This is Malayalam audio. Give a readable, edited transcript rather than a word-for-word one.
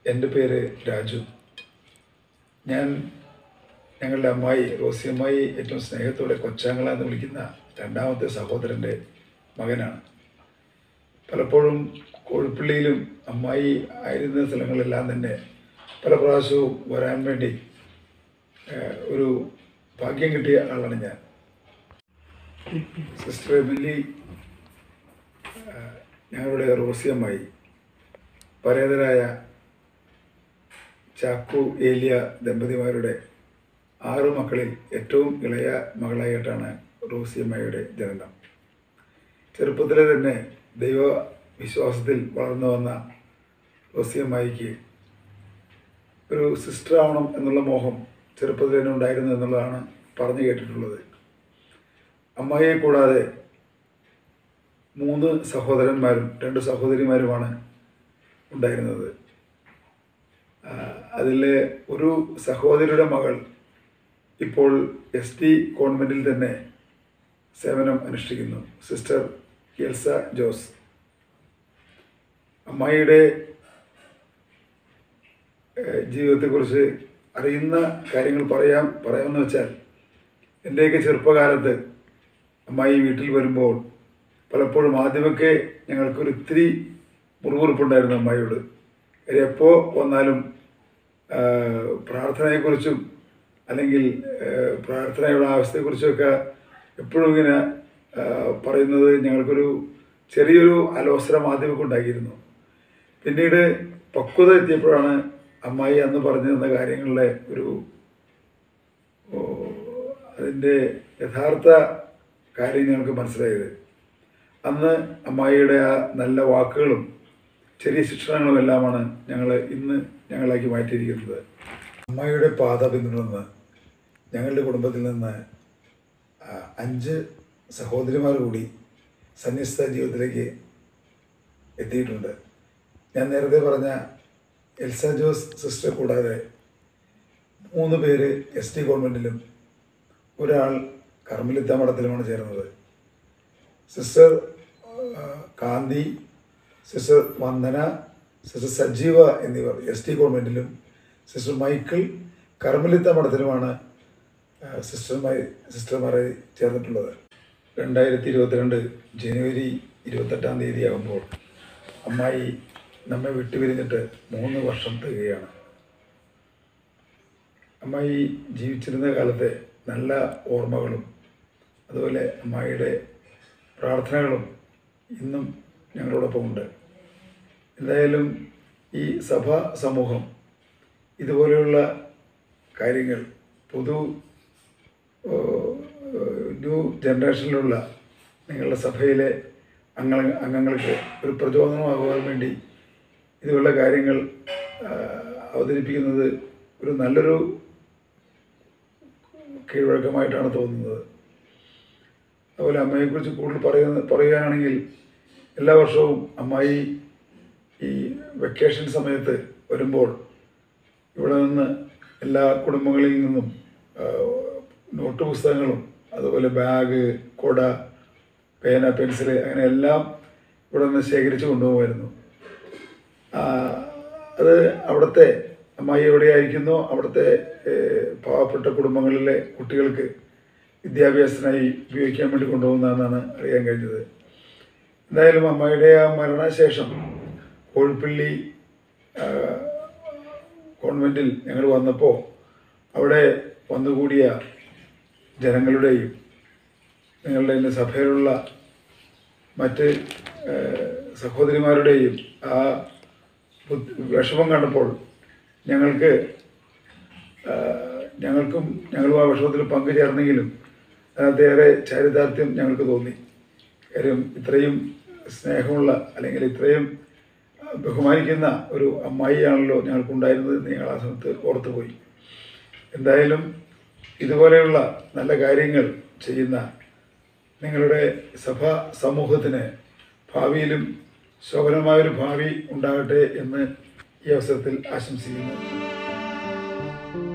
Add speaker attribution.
Speaker 1: എൻ്റെ പേര് രാജു. ഞങ്ങളുടെ അമ്മായി റോസി അമ്മായി ഏറ്റവും സ്നേഹത്തോടെ കൊച്ചാങ്ങള എന്ന് വിളിക്കുന്ന രണ്ടാമത്തെ സഹോദരൻ്റെ മകനാണ്. പലപ്പോഴും കോഴിപ്പള്ളിയിലും അമ്മായി ആയിരുന്ന സ്ഥലങ്ങളെല്ലാം തന്നെ പല പ്രാവശ്യവും വരാൻ വേണ്ടി ഒരു ഭാഗ്യം കിട്ടിയ ആളാണ് ഞാൻ. സിസ്റ്റർ എമിലി, ഞങ്ങളുടെ റോസി അമ്മായി, പരേതരായ ചാക്കു ഏലിയ ദമ്പതിമാരുടെ 6 മക്കളിൽ ഏറ്റവും ഇളയ മകളായിട്ടാണ് റോസി അമ്മയുടെ ജനനം. ചെറുപ്പത്തിലെ തന്നെ ദൈവ വിശ്വാസത്തിൽ വളർന്നു വന്ന റോസി അമ്മായിക്ക് ഒരു സിസ്റ്റർ ആവണം എന്നുള്ള മോഹം ചെറുപ്പത്തിൽ തന്നെ ഉണ്ടായിരുന്നു എന്നുള്ളതാണ് പറഞ്ഞു കേട്ടിട്ടുള്ളത്. അമ്മായിയെ കൂടാതെ 3 സഹോദരന്മാരും 2 സഹോദരിമാരുമാണ് ഉണ്ടായിരുന്നത്. അതിൽ ഒരു സഹോദരിയുടെ മകൾ ഇപ്പോൾ SD കോൺവെൻറ്റിൽ തന്നെ സേവനം അനുഷ്ഠിക്കുന്നു, സിസ്റ്റർ എൽസ ജോസ്. അമ്മായിയുടെ ജീവിതത്തെക്കുറിച്ച് അറിയുന്ന കാര്യങ്ങൾ പറയാമെന്ന് വെച്ചാൽ, എൻ്റെയൊക്കെ ചെറുപ്പകാലത്ത് അമ്മായി വീട്ടിൽ വരുമ്പോൾ പലപ്പോഴും ആദ്യമൊക്കെ ഞങ്ങൾക്കൊരു ഇത്തിരി മുറിവുറുപ്പുണ്ടായിരുന്നു അമ്മായിയോട്. എപ്പോൾ വന്നാലും പ്രാർത്ഥനയെക്കുറിച്ചും അല്ലെങ്കിൽ പ്രാർത്ഥനയുടെ ആവശ്യത്തെക്കുറിച്ചൊക്കെ എപ്പോഴും ഇങ്ങനെ പറയുന്നത് ഞങ്ങൾക്കൊരു ചെറിയൊരു അലോസരം ആദ്യമൊക്കെ ഉണ്ടാക്കിയിരുന്നു. പിന്നീട് പക്വത എത്തിയപ്പോഴാണ് അമ്മായി അന്ന് പറഞ്ഞു തന്ന കാര്യങ്ങളിലെ അതിൻ്റെ യഥാർത്ഥ കാര്യം ഞങ്ങൾക്ക് മനസ്സിലായത്. അന്ന് അമ്മായിയുടെ ആ നല്ല വാക്കുകളും ചെറിയ ശിക്ഷണങ്ങളും എല്ലാമാണ് ഇന്ന് ഞങ്ങളാക്കി മാറ്റിയിരിക്കുന്നത്. അമ്മായിയുടെ പാത പിന്തുടർന്ന് ഞങ്ങളുടെ കുടുംബത്തിൽ നിന്ന് 5 സഹോദരിമാർ കൂടി സന്യസ്ത ജീവിതത്തിലേക്ക് എത്തിയിട്ടുണ്ട്. ഞാൻ നേരത്തെ പറഞ്ഞ എൽസ ജോസ് സിസ്റ്റർ കൂടാതെ 3 പേര് SD കോൺവെൻറ്റിലും ഒരാൾ കർമ്മലിത്ത മഠത്തിലുമാണ് ചേർന്നത്. Sister Kanthi, sister Vandana, sister Sajeeva എന്നിവർ SD കോൺവെൻറ്റിലും സിസ്റ്റർ മൈക്കിൾ കർമ്മലിത്ത മഠത്തിലുമാണ് സിസ്റ്റർമാരെ ചേർന്നിട്ടുള്ളത്. 2022 ജനുവരി 28-ാം തീയതി ആകുമ്പോൾ അമ്മായി നമ്മെ വിട്ടുപിരിഞ്ഞിട്ട് 3 വർഷം തികയാണ്. അമ്മായി ജീവിച്ചിരുന്ന കാലത്തെ നല്ല ഓർമ്മകളും അതുപോലെ അമ്മായിയുടെ പ്രാർത്ഥനകളും ഇന്നും ഞങ്ങളോടൊപ്പം ഉണ്ട്. എന്തായാലും ഈ സഭാ സമൂഹം ഇതുപോലെയുള്ള കാര്യങ്ങൾ ന്യൂ ജനറേഷനിലുള്ള നിങ്ങളുടെ സഭയിലെ അംഗങ്ങൾക്ക് ഒരു പ്രചോദനമാകുവാൻ വേണ്ടി ഇതുപോലുള്ള കാര്യങ്ങൾ അവതരിപ്പിക്കുന്നത് ഒരു നല്ലൊരു കീഴ്വഴക്കമായിട്ടാണ് തോന്നുന്നത്. അതുപോലെ അമ്മയെക്കുറിച്ച് കൂടുതൽ പറയുകയാണെങ്കിൽ, എല്ലാ വർഷവും അമ്മായി ഈ വെക്കേഷൻ സമയത്ത് വരുമ്പോൾ ഇവിടെ നിന്ന് എല്ലാ കുടുംബങ്ങളിൽ നിന്നും നോട്ട് പുസ്തകങ്ങളും അതുപോലെ ബാഗ്, കൊട, പേന, പെൻസില് അങ്ങനെ എല്ലാം ഇവിടെ നിന്ന് ശേഖരിച്ച് കൊണ്ടുപോകുമായിരുന്നു. അത് അവിടുത്തെ അമ്മായി എവിടെയായിരിക്കുന്നോ അവിടുത്തെ പാവപ്പെട്ട കുടുംബങ്ങളിലെ കുട്ടികൾക്ക് വിദ്യാഭ്യാസത്തിനായി ഉപയോഗിക്കാൻ വേണ്ടി കൊണ്ടുപോകുന്നതെന്നാണ് അറിയാൻ കഴിഞ്ഞത്. എന്തായാലും അമ്മായിയുടെ ആ മരണശേഷം കോഴിപ്പള്ളി കോൺവെൻറ്റിൽ ഞങ്ങൾ വന്നപ്പോൾ അവിടെ വന്നുകൂടിയ ജനങ്ങളുടെയും നിങ്ങളുടെ സഭയിലുള്ള മറ്റ് സഹോദരിമാരുടെയും ആ വിഷമം കണ്ടപ്പോൾ ഞങ്ങളും ആ വിഷമത്തിൽ പങ്കുചേർന്നെങ്കിലും അതിനകത്തേറെ ചാരിതാർത്ഥ്യം ഞങ്ങൾക്ക് തോന്നി. കാര്യം ഇത്രയും സ്നേഹമുള്ള അല്ലെങ്കിൽ ഇത്രയും ബഹുമാനിക്കുന്ന ഒരു അമ്മായിയാണല്ലോ ഞങ്ങൾക്കുണ്ടായിരുന്നത് എന്ന് ഞങ്ങൾ ആ സമയത്ത് ഓർത്തുപോയി. എന്തായാലും ഇതുപോലെയുള്ള നല്ല കാര്യങ്ങൾ ചെയ്യുന്ന നിങ്ങളുടെ സഭാ സമൂഹത്തിന് ഭാവിയിലും ശോഭനമായൊരു ഭാവി ഉണ്ടാകട്ടെ എന്ന് ഈ അവസരത്തിൽ ആശംസിക്കുന്നു.